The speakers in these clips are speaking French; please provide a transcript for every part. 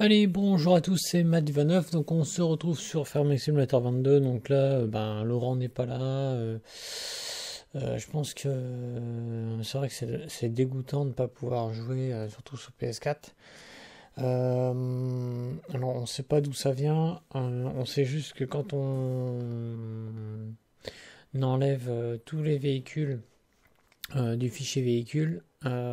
Allez, bonjour à tous, c'est Matt Ivanov. Donc on se retrouve sur Farming Simulator 22. Donc là, Laurent n'est pas là. Je pense que c'est vrai que c'est dégoûtant de ne pas pouvoir jouer, surtout sur PS4. Alors on sait pas d'où ça vient. On sait juste que quand on enlève tous les véhicules du fichier véhicule,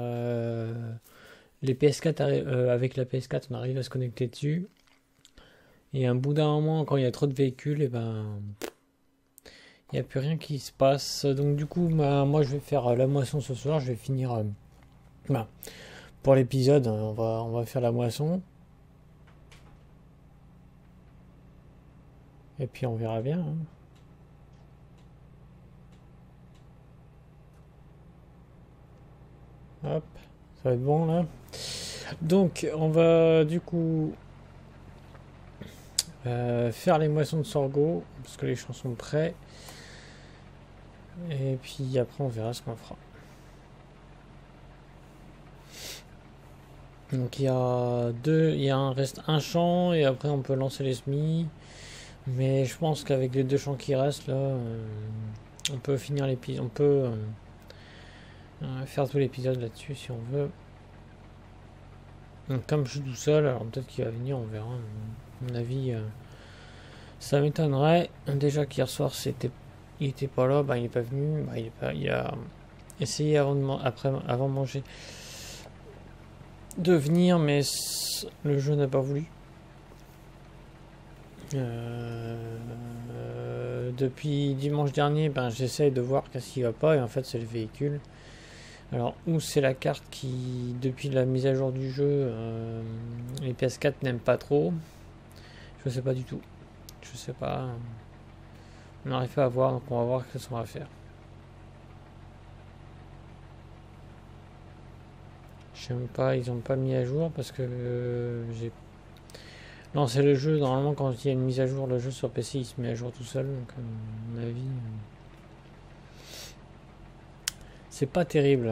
les PS4 avec la PS4, on arrive à se connecter dessus. Et un bout d'un moment, quand il y a trop de véhicules, et il n'y a plus rien qui se passe. Donc du coup, moi je vais faire la moisson ce soir. Je vais finir bah, pour l'épisode. On va faire la moisson. Et puis on verra bien. Hop, ça va être bon là. Donc on va du coup faire les moissons de sorgho parce que les champs sont prêts. Et puis après on verra ce qu'on fera. Donc reste un champ et après on peut lancer les semis. Mais je pense qu'avec les deux champs qui restent là, on peut finir l'épisode, on peut faire tout l'épisode là-dessus si on veut. Donc comme je suis tout seul, alors peut-être qu'il va venir, on verra. À mon avis, ça m'étonnerait. Déjà qu'hier soir il était pas là, il est pas venu, il a essayé avant de manger de venir, mais le jeu n'a pas voulu. Depuis dimanche dernier, j'essaye de voir qu'est-ce qui va pas, et en fait c'est le véhicule. Alors, ou c'est la carte qui, depuis la mise à jour du jeu, les PS4 n'aiment pas trop. Je sais pas du tout. Je sais pas. On n'arrive pas à voir, donc on va voir ce qu'on va faire. Je sais même pas, ils ont pas mis à jour parce que j'ai lancé le jeu. Normalement, quand il y a une mise à jour, le jeu sur PC il se met à jour tout seul. Donc, à mon avis, c'est pas terrible.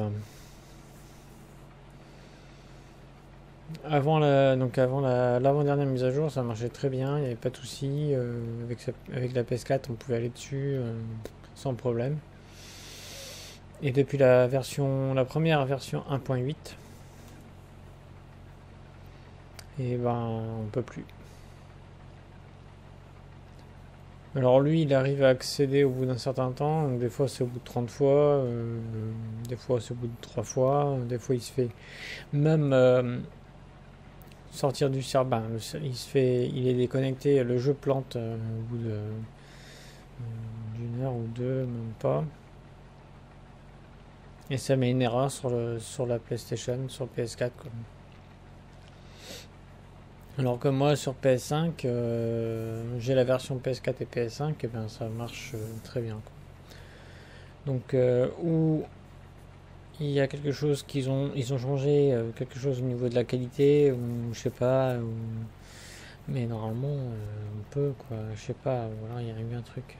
Avant l'avant-dernière mise à jour, ça marchait très bien, il n'y avait pas de souci. Avec la PS4, on pouvait aller dessus sans problème. Et depuis la première version 1.8, on peut plus. Alors lui, il arrive à accéder au bout d'un certain temps, donc des fois c'est au bout de 30 fois, des fois c'est au bout de 3 fois, des fois il se fait même sortir du serveur, il est déconnecté, le jeu plante au bout d'une heure ou deux, même pas. Et ça met une erreur sur la PlayStation, sur PS4 quoi. Alors que moi sur PS5, j'ai la version PS4 et PS5, et ça marche très bien quoi. Donc où il y a quelque chose ils ont changé quelque chose au niveau de la qualité, ou je sais pas, mais normalement on peut quoi, je sais pas, voilà, il y a eu un truc.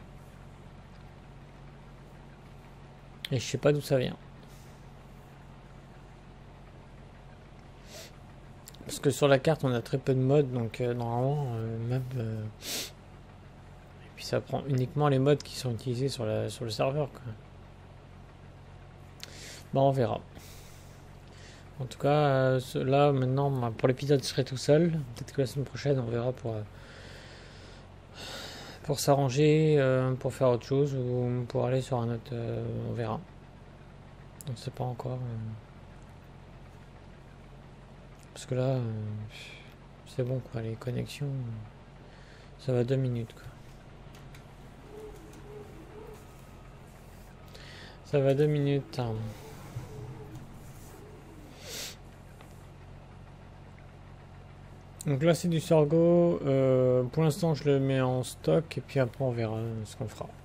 Et je sais pas d'où ça vient. Parce que sur la carte on a très peu de modes, donc normalement et puis ça prend uniquement les modes qui sont utilisés sur le serveur quoi. On verra. En tout cas, là maintenant pour l'épisode je serai tout seul. Peut-être que la semaine prochaine on verra pour s'arranger, pour faire autre chose ou pour aller sur un autre. On verra. On ne sait pas encore. Parce que là, c'est bon quoi, les connexions, ça va 2 minutes quoi. Ça va 2 minutes. Hein. Donc là c'est du sorgho. Pour l'instant je le mets en stock et puis après on verra ce qu'on fera.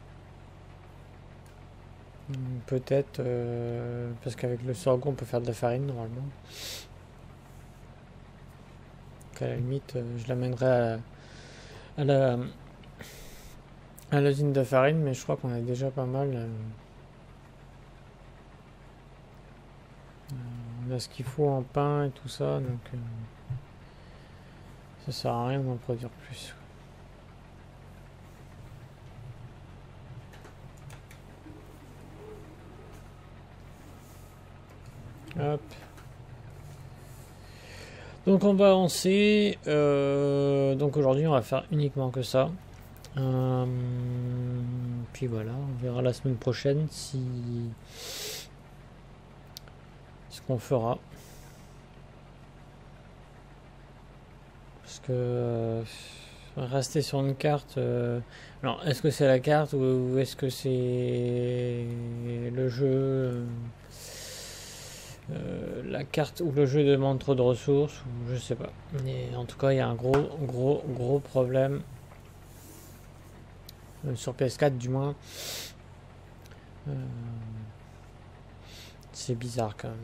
Peut-être parce qu'avec le sorgho on peut faire de la farine normalement. Donc à la limite je l'amènerai à l'usine de farine, mais je crois qu'on a déjà pas mal. On a ce qu'il faut en pain et tout ça, donc Ça sert à rien d'en produire plus. Hop. Donc on va avancer. Donc aujourd'hui on va faire uniquement que ça. Puis voilà, on verra la semaine prochaine si ce qu'on fera. Parce que rester sur une carte. Alors est-ce que c'est la carte ou est-ce que c'est le jeu? La carte ou le jeu demande trop de ressources, ou je sais pas. Mais en tout cas, il y a un gros problème sur PS4 du moins. C'est bizarre quand même.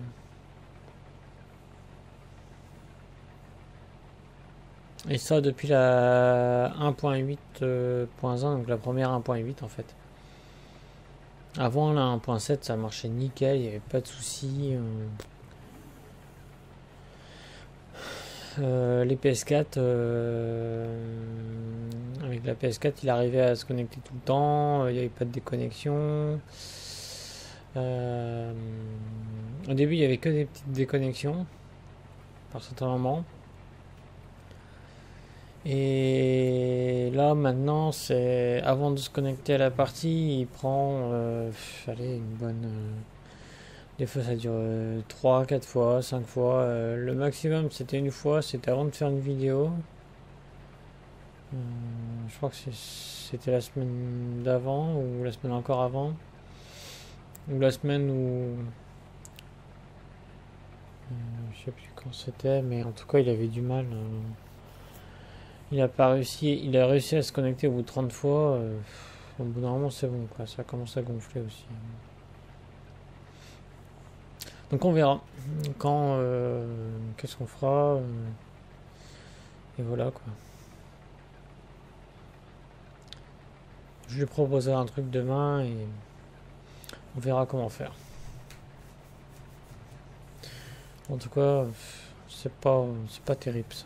Et ça depuis la 1.8.1, donc la première 1.8 en fait. Avant la 1.7 ça marchait nickel, il n'y avait pas de soucis. Les PS4 avec la PS4 il arrivait à se connecter tout le temps, il n'y avait pas de déconnexion. Au début il n'y avait que des petites déconnexions par certains moments. Et là maintenant c'est avant de se connecter à la partie il prend allez, une bonne des fois ça dure 3, 4 fois, 5 fois. Le maximum c'était une fois, c'était avant de faire une vidéo. Je crois que c'était la semaine d'avant ou la semaine encore avant. Ou la semaine où... je sais plus quand c'était, mais en tout cas il avait du mal. Il a réussi à se connecter au bout de 30 fois. Au bout d'un moment c'est bon quoi, ça commence à gonfler aussi. Donc on verra quand qu'est-ce qu'on fera et voilà quoi. Je lui proposerai un truc demain et on verra comment faire. En tout cas, c'est pas terrible ça.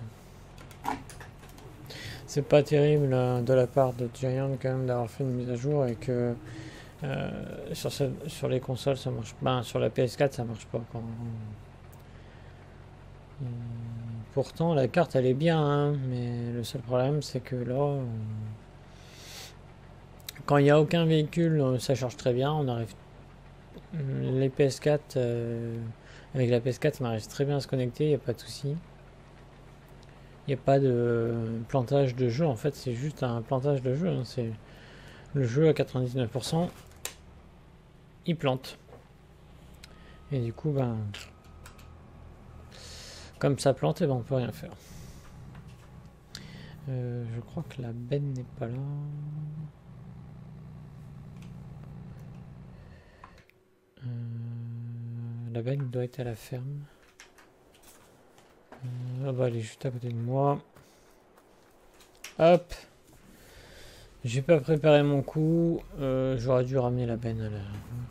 C'est pas terrible de la part de Giant quand même d'avoir fait une mise à jour et que sur les consoles ça marche pas, sur la PS4 ça marche pas quand. Pourtant la carte elle est bien hein, mais le seul problème c'est que là quand il n'y a aucun véhicule ça charge très bien, on arrive les PS4 avec la PS4 on arrive très bien à se connecter, il n'y a pas de souci. Il n'y a pas de plantage de jeu, en fait c'est juste un plantage de jeu, hein. C'est le jeu à 99% il plante. Et du coup ben comme ça plante, et ben on peut rien faire. Je crois que la benne n'est pas là. La benne doit être à la ferme. Ah bah elle est juste à côté de moi. Hop. J'ai pas préparé mon coup. J'aurais dû ramener la benne à la...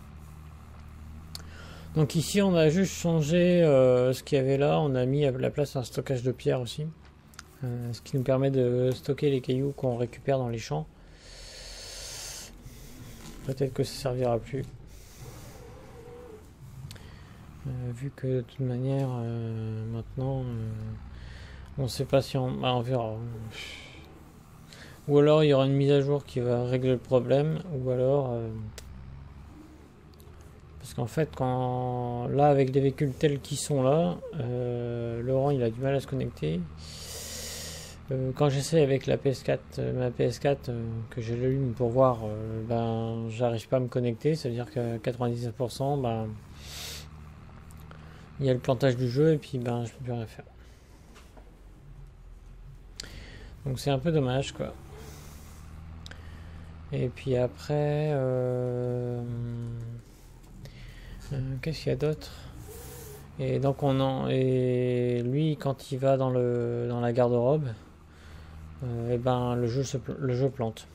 Donc ici on a juste changé ce qu'il y avait là. On a mis à la place un stockage de pierre aussi. Ce qui nous permet de stocker les cailloux qu'on récupère dans les champs. Peut-être que ça servira plus. Vu que de toute manière maintenant on sait pas si on verra. Ou alors il y aura une mise à jour qui va régler le problème, ou alors parce qu'en fait quand là avec des véhicules tels qu'ils sont là, Laurent il a du mal à se connecter. Quand j'essaie avec la PS4, ma PS4 que je l'allume pour voir, ben j'arrive pas à me connecter, ça veut dire que 99% ben il y a le plantage du jeu et puis ben je peux plus rien faire. Donc c'est un peu dommage quoi. Et puis après qu'est-ce qu'il y a d'autre? Et donc et lui quand il va dans la garde-robe, et ben le jeu plante.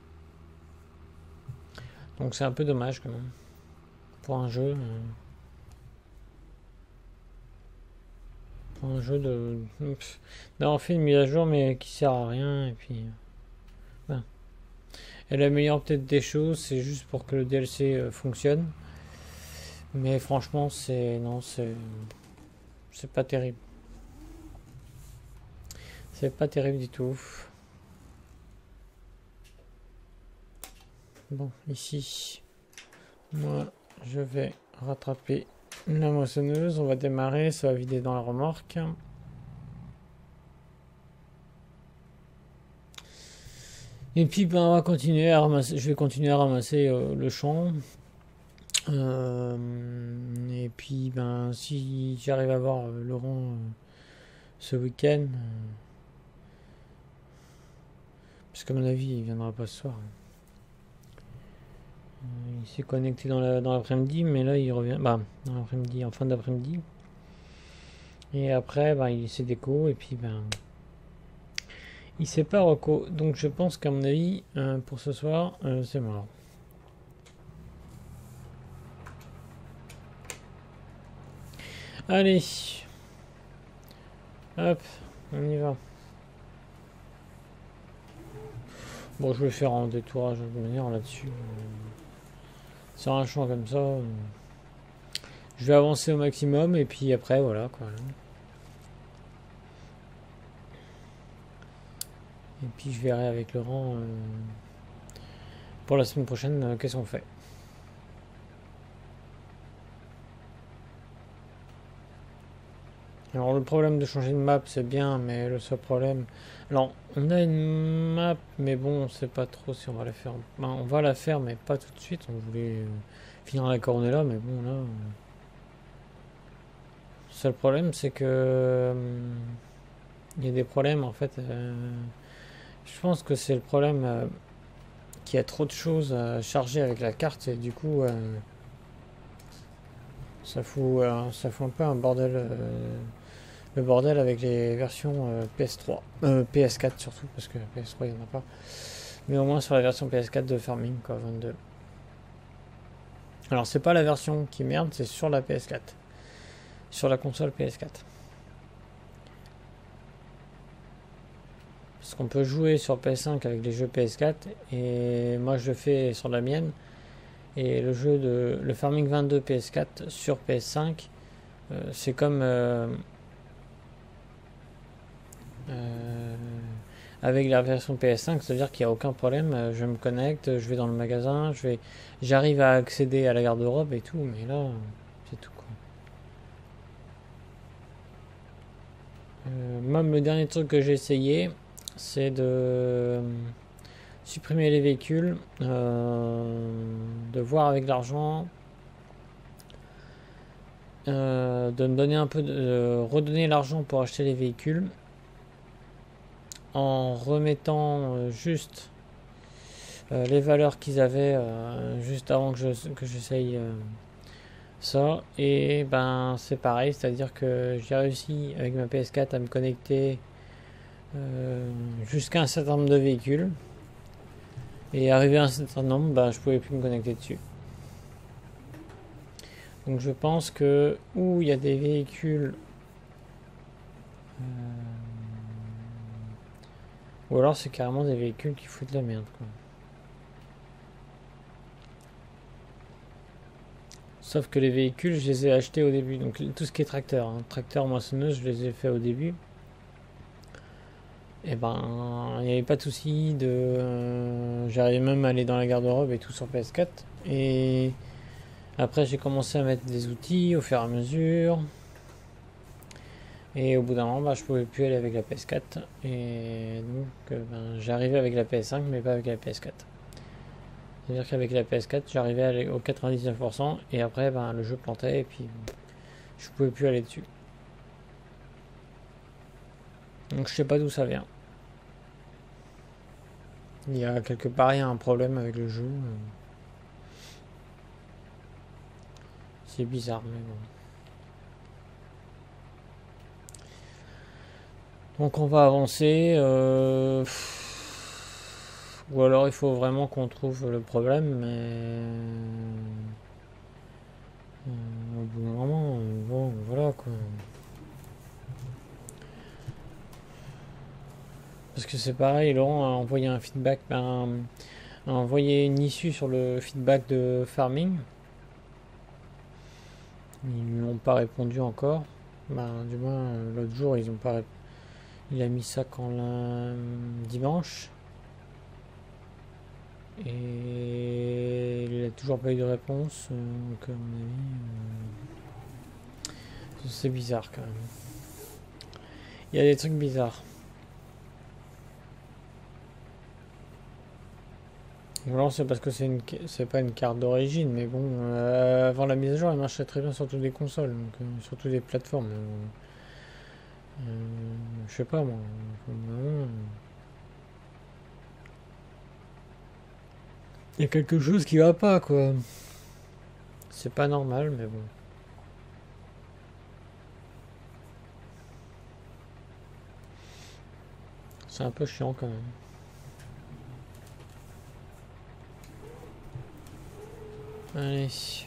Donc c'est un peu dommage quand même pour un jeu. Un jeu d'avoir fait une mise à jour mais qui sert à rien et puis. Ben. Elle améliore peut-être des choses, c'est juste pour que le DLC fonctionne. Mais franchement, non, c'est pas terrible. C'est pas terrible du tout. Bon, ici, moi, je vais rattraper la moissonneuse. On va démarrer, ça va vider dans la remorque. Et puis, ben, on va continuer à ramasser. Je vais continuer à ramasser le champ. Et puis, ben, si j'arrive à voir Laurent ce week-end, parce qu'à mon avis, il viendra pas ce soir. Il s'est connecté dans l'après-midi, mais là, il revient. Bah, dans l'après-midi, en fin d'après-midi. Et après, ben, il s'est déco, et puis, ben. Il s'est pas reco. Donc, je pense qu'à mon avis, pour ce soir, c'est mort. Allez. Hop, on y va. Bon, je vais faire un détourage de manière là-dessus. Sur un champ comme ça. Je vais avancer au maximum et puis après, voilà quoi. Et puis je verrai avec Laurent pour la semaine prochaine qu'est-ce qu'on fait. Alors le problème de changer de map c'est bien, mais le seul problème... Alors on a une map, mais bon on sait pas trop si on va la faire. Ben, on va la faire mais pas tout de suite. On voulait finir la cornée là, mais bon là... Le seul problème c'est que... il y a des problèmes en fait. Je pense que c'est le problème qu'il y a trop de choses à charger avec la carte et du coup ça fout un peu un bordel. Le bordel avec les versions PS3, PS4 surtout, parce que PS3 il n'y en a pas. Mais au moins sur la version PS4 de Farming, quoi, 22. Alors c'est pas la version qui merde, c'est sur la PS4. Sur la console PS4. Parce qu'on peut jouer sur PS5 avec les jeux PS4, et moi je le fais sur la mienne. Et le Farming 22 PS4 sur PS5, c'est comme... avec la version PS5, c'est-à-dire qu'il n'y a aucun problème, je me connecte, je vais dans le magasin, j'arrive à accéder à la garde-robe et tout, mais là, c'est tout quoi. Même le dernier truc que j'ai essayé, c'est de supprimer les véhicules, de voir avec l'argent, de me donner un peu redonner l'argent pour acheter les véhicules, en remettant juste les valeurs qu'ils avaient juste avant que j'essaye ça. Et ben c'est pareil, c'est-à-dire que j'ai réussi avec ma PS4 à me connecter jusqu'à un certain nombre de véhicules. Et arrivé à un certain nombre, ben, je pouvais plus me connecter dessus. Donc je pense que où il y a des véhicules ou alors c'est carrément des véhicules qui foutent de la merde quoi. Sauf que les véhicules je les ai achetés au début. Donc tout ce qui est tracteur, tracteur, moissonneuse, je les ai fait au début. Et ben il n'y avait pas de souci j'arrivais même à aller dans la garde-robe et tout sur PS4. Et après j'ai commencé à mettre des outils au fur et à mesure. Et au bout d'un moment, je pouvais plus aller avec la PS4. Et donc, j'arrivais avec la PS5, mais pas avec la PS4. C'est-à-dire qu'avec la PS4, j'arrivais à aller au 99%. Et après, le jeu plantait. Et puis, je pouvais plus aller dessus. Donc, je sais pas d'où ça vient. Il y a quelque part, il y a un problème avec le jeu. C'est bizarre, mais bon. Donc on va avancer. Ou alors il faut vraiment qu'on trouve le problème, mais au bout d'un moment, bon, voilà quoi. Parce que c'est pareil, Laurent a envoyé un feedback, a envoyé une issue sur le feedback de farming. Ils n'ont pas répondu encore. Du moins, l'autre jour, ils ont pas répondu. Il a mis ça quand dimanche. Et il n'a toujours pas eu de réponse. Donc, à mon avis, c'est bizarre quand même. Il y a des trucs bizarres. Alors c'est parce que c'est pas une carte d'origine, mais bon, avant la mise à jour, elle marchait très bien sur toutes les consoles, donc sur toutes les plateformes. Je sais pas moi. Il y a quelque chose qui va pas quoi. C'est pas normal, mais bon. C'est un peu chiant quand même. Allez.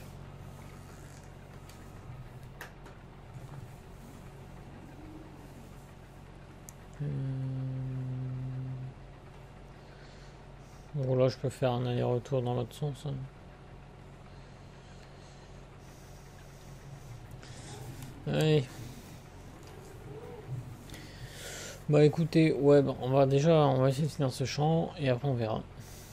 Bon là je peux faire un aller-retour dans l'autre sens. Hein. Allez. Bah écoutez, ouais, bon, on va essayer de finir ce champ et après on verra.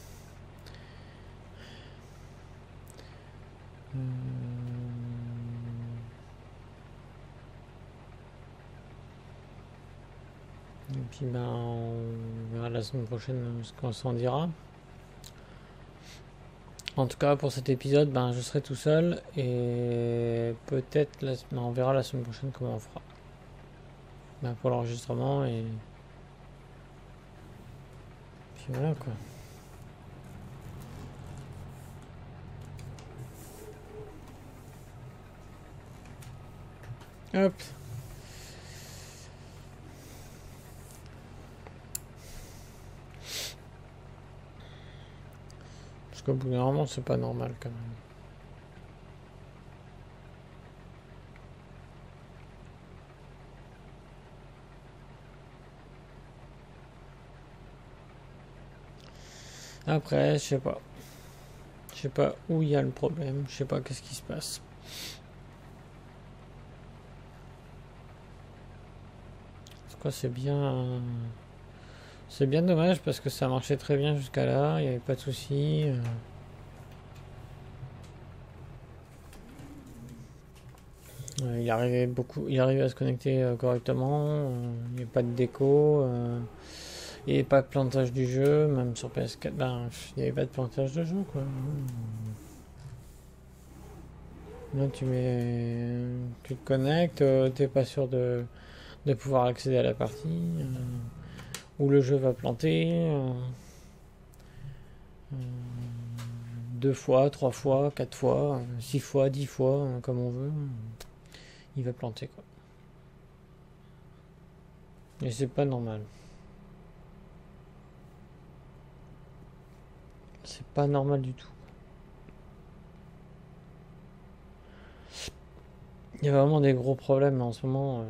Et puis on verra la semaine prochaine ce qu'on s'en dira. En tout cas pour cet épisode, je serai tout seul et peut-être on verra la semaine prochaine comment on fera. Pour l'enregistrement et puis voilà quoi. Hop. Parce qu'au bout d'un moment, c'est pas normal quand même. Après, je sais pas. Je sais pas où il y a le problème. Je sais pas qu'est-ce qui se passe. C'est bien. C'est bien dommage parce que ça marchait très bien jusqu'à là. Il n'y avait pas de soucis. Il arrivait à se connecter correctement. Il n'y avait pas de déco. Il n'y avait pas de plantage du jeu. Même sur PS4, il n'y avait pas de plantage de jeu quoi. Là, tu te connectes, t'es pas sûr de pouvoir accéder à la partie, où le jeu va planter, 2 fois, 3 fois, 4 fois, 6 fois, 10 fois, comme on veut, il va planter quoi. Et c'est pas normal. C'est pas normal du tout. Il y a vraiment des gros problèmes en ce moment.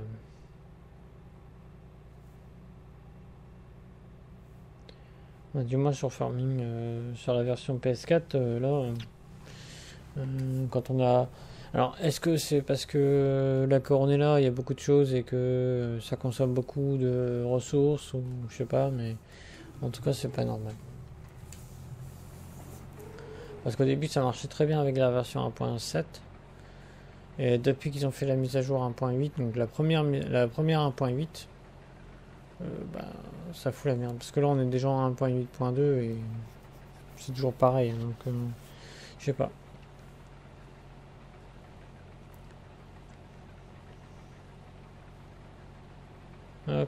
Du moins sur Farming, sur la version PS4, là, quand on a... Alors, est-ce que c'est parce que l'accord est là, il y a beaucoup de choses et que ça consomme beaucoup de ressources, ou je sais pas, mais en tout cas, c'est pas normal. Parce qu'au début, ça marchait très bien avec la version 1.7. Et depuis qu'ils ont fait la mise à jour 1.8, donc la première 1.8, ça fout la merde. Parce que là, on est déjà en 1.8.2 et c'est toujours pareil. Donc, je sais pas. Hop.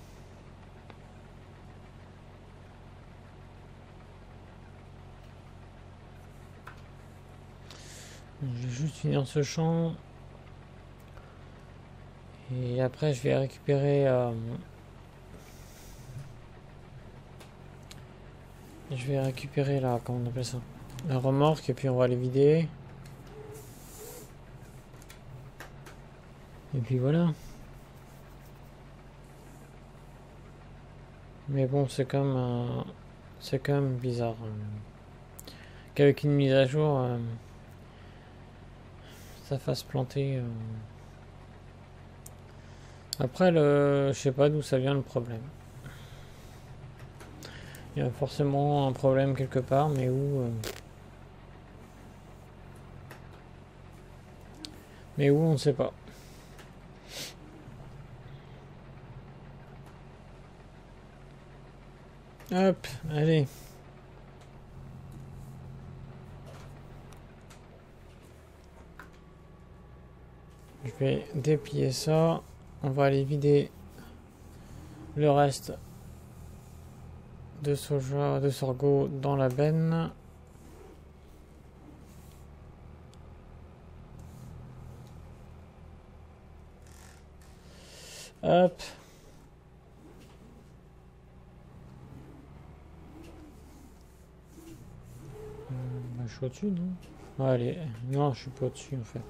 Je vais juste finir ce champ. Et après, je vais récupérer... comment on appelle ça, la remorque, et puis on va les vider. Et puis voilà. Mais bon, c'est quand même bizarre. Qu'avec une mise à jour, ça fasse planter. Après, je sais pas d'où ça vient le problème. Il y a forcément un problème quelque part, mais où on ne sait pas. Hop, allez. Je vais déplier ça. On va aller vider le reste de soja, de sorgho dans la benne. Hop. Je suis au-dessus, non? Allez, non, je suis pas au-dessus en fait.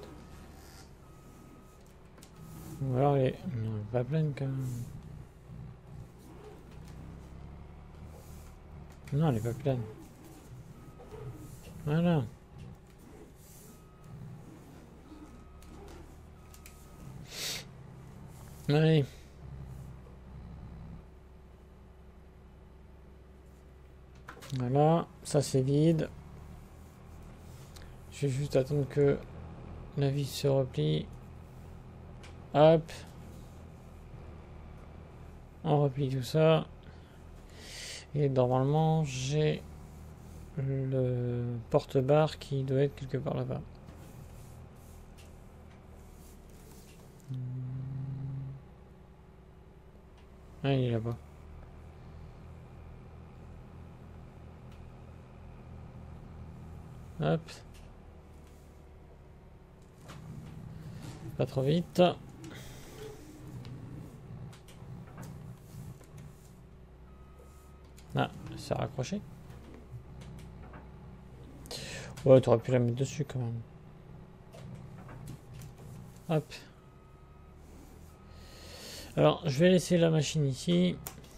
Ou alors elle est pas pleine quand même. Non, elle est pas pleine. Voilà. Allez. Voilà, ça c'est vide. Je vais juste attendre que la vis se replie. Hop. On replie tout ça. Et normalement, j'ai le porte-barre qui doit être quelque part là-bas. Ah, il est là-bas. Hop. Pas trop vite. Ah, c'est raccroché. Ouais, t'aurais pu la mettre dessus quand même. Hop. Alors, je vais laisser la machine ici.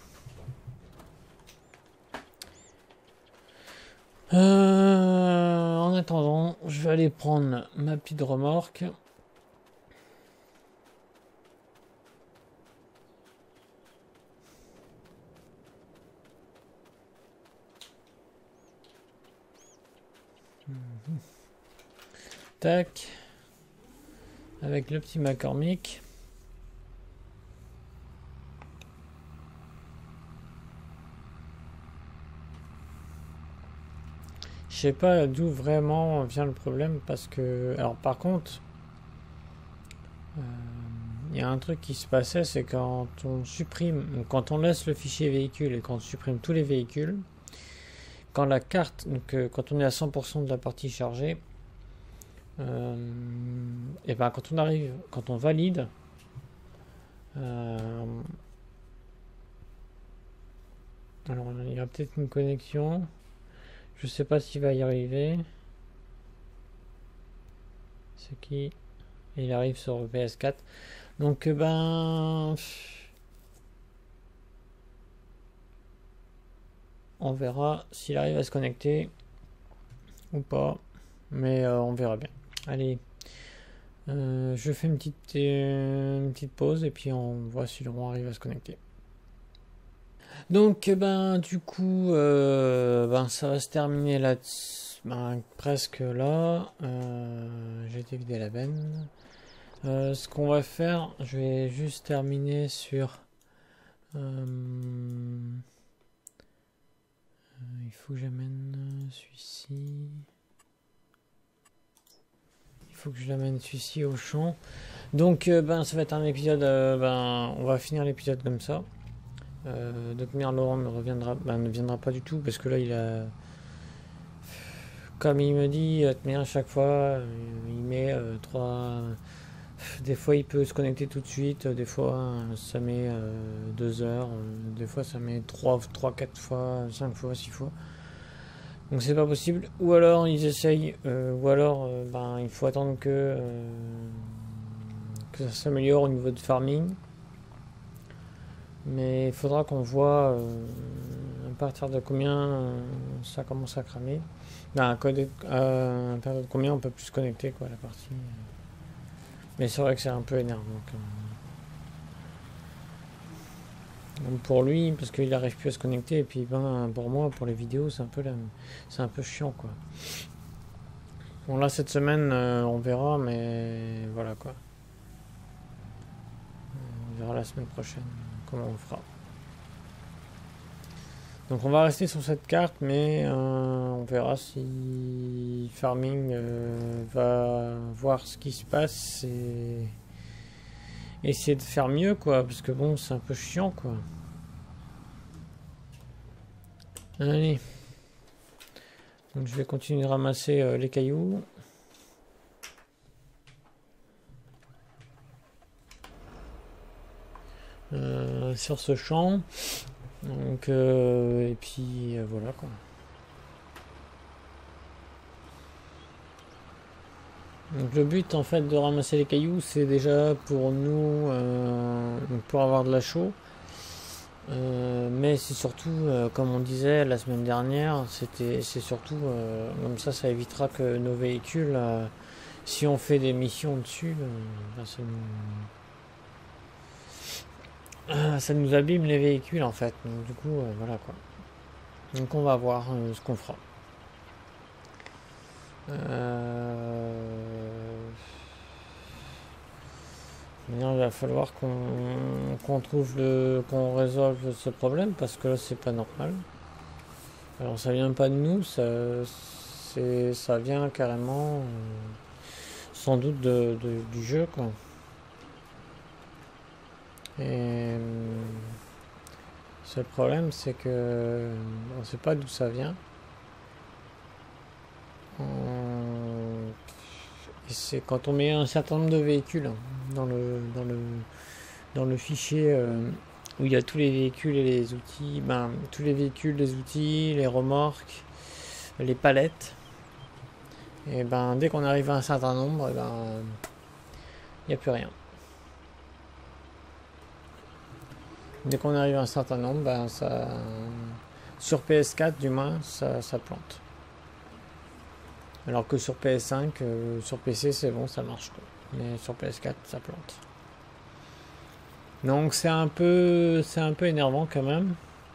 En attendant, je vais aller prendre ma petite remorque. Tac. Avec le petit McCormick. Je sais pas d'où vraiment vient le problème parce que... Alors par contre, il y a un truc qui se passait, c'est quand on supprime, quand on laisse le fichier véhicule et quand on supprime tous les véhicules, quand la carte, donc quand on est à 100% de la partie chargée, et ben quand on arrive, quand on valide, alors il y a peut-être une connexion, je sais pas s'il va y arriver. C'est qui? Il arrive sur le PS4. Donc ben on verra s'il arrive à se connecter ou pas, mais on verra bien. Allez, je fais une petite pause et puis on voit si le roi arrive à se connecter. Donc ben du coup ben ça va se terminer là, ben, presque là. J'ai été vider la benne. Ce qu'on va faire, je vais juste terminer sur il faut que j'amène celui-ci. Il faut que je l'amène celui-ci au champ. Donc ben ça va être un épisode, ben on va finir l'épisode comme ça. Dotmir Laurent ne viendra pas du tout parce que là il a, comme il me dit, Dotmir à chaque fois il met 3. Des fois il peut se connecter tout de suite, des fois ça met 2 heures, des fois ça met 3, 4 fois, 5 fois, 6 fois. Donc c'est pas possible. Ou alors ils essayent, ou alors ben, il faut attendre que ça s'améliore au niveau de farming. Mais il faudra qu'on voit à partir de combien ça commence à cramer. À partir de combien on peut plus se connecter, quoi, la partie. Mais c'est vrai que c'est un peu énervant. Donc pour lui, parce qu'il n'arrive plus à se connecter, et puis ben, pour moi, pour les vidéos, c'est un peu chiant, quoi. Bon, là, cette semaine, on verra, mais voilà, quoi. On verra la semaine prochaine comment on fera. Donc on va rester sur cette carte, mais on verra si Farming va voir ce qui se passe et essayer de faire mieux, quoi, parce que bon, c'est un peu chiant, quoi. Allez. Donc je vais continuer de ramasser les cailloux. Sur ce champ. Donc et puis voilà, quoi. Donc le but en fait de ramasser les cailloux, c'est déjà pour nous pour avoir de la chaux. Mais c'est surtout, comme on disait la semaine dernière, c'est surtout comme ça évitera que nos véhicules, si on fait des missions dessus, ça nous abîme les véhicules en fait. Donc, du coup, voilà, quoi. Donc on va voir ce qu'on fera. Maintenant, il va falloir qu'on résolve ce problème, parce que là c'est pas normal. Alors ça vient pas de nous, ça vient carrément sans doute du jeu, quoi. Et ce problème, c'est que on sait pas d'où ça vient. Et c'est quand on met un certain nombre de véhicules dans le fichier où il y a tous les véhicules et les outils, tous les véhicules, les outils, les remorques, les palettes. Et dès qu'on arrive à un certain nombre, il n'y a plus rien. Dès qu'on arrive à un certain nombre, sur PS4 du moins, ça plante. Alors que sur PS5, sur PC c'est bon, ça marche, quoi. Mais sur PS4 ça plante. Donc c'est un peu énervant quand même.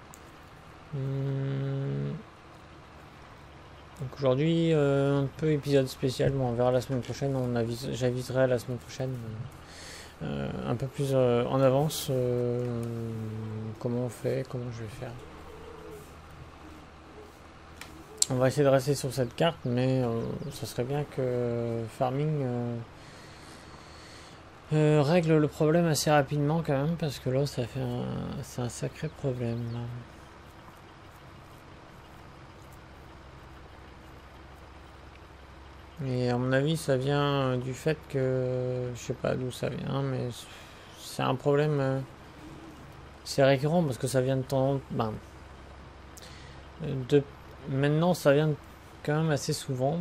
Donc aujourd'hui un peu épisode spécial. Bon, on verra la semaine prochaine. J'aviserai la semaine prochaine un peu plus en avance comment on fait, comment je vais faire. On va essayer de rester sur cette carte, mais ça serait bien que Farming règle le problème assez rapidement quand même, parce que là c'est un sacré problème. Et à mon avis ça vient du fait que je sais pas d'où ça vient, mais c'est un problème c'est récurrent, parce que ça vient de temps maintenant ça vient quand même assez souvent.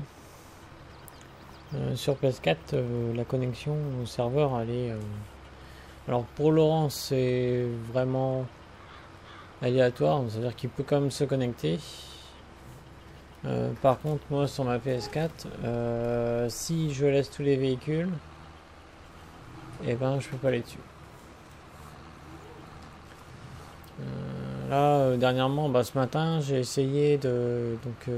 Sur PS4 la connexion au serveur elle est alors pour Laurent c'est vraiment aléatoire, c'est à dire qu'il peut quand même se connecter. Par contre moi sur ma PS4 si je laisse tous les véhicules, et je peux pas aller dessus. Là dernièrement ce matin j'ai essayé de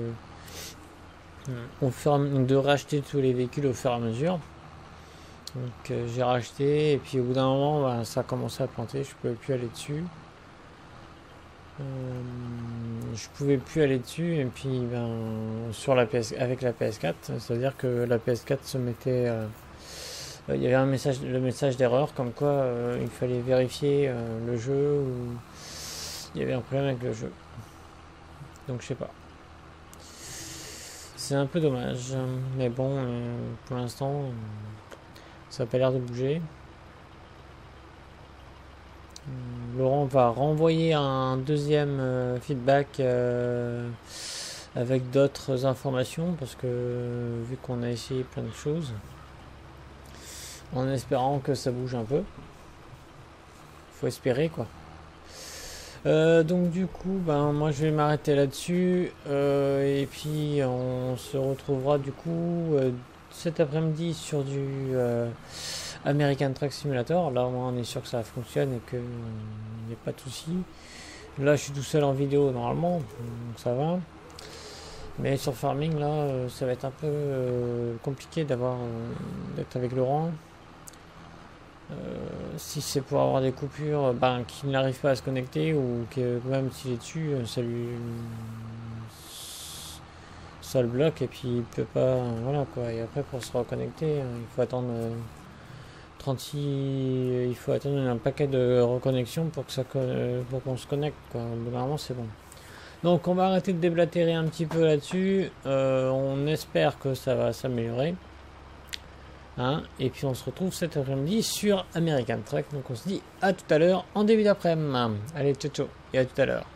racheter tous les véhicules au fur et à mesure. Donc j'ai racheté, et puis au bout d'un moment ça a commencé à planter, je pouvais plus aller dessus. Et puis avec la PS4, c'est-à-dire que la PS4 se mettait il y avait le message d'erreur comme quoi il fallait vérifier le jeu, ou il y avait un problème avec le jeu. Donc je sais pas. C'est un peu dommage, mais bon, pour l'instant, ça n'a pas l'air de bouger. Laurent va renvoyer un deuxième feedback avec d'autres informations, parce que vu qu'on a essayé plein de choses, en espérant que ça bouge un peu. Faut espérer, quoi. Donc du coup, ben moi je vais m'arrêter là-dessus et puis on se retrouvera du coup cet après-midi sur du American Truck Simulator. Là, on est sûr que ça fonctionne et qu'il n'y a pas de souci. Là, je suis tout seul en vidéo normalement, donc ça va. Mais sur Farming, là, ça va être un peu compliqué d'être avec Laurent. Si c'est pour avoir des coupures, ben, qu'il n'arrive pas à se connecter ou que même s'il est dessus, ça le bloque et puis il peut pas, voilà quoi. Et après pour se reconnecter, il faut attendre 36, il faut attendre un paquet de reconnexion pour pour qu'on se connecte quoi. Normalement c'est bon. Donc on va arrêter de déblatérer un petit peu là-dessus. On espère que ça va s'améliorer. Hein, et puis on se retrouve cet après-midi sur American Truck. Donc on se dit à tout à l'heure en début d'après-midi. Allez, ciao ciao et à tout à l'heure.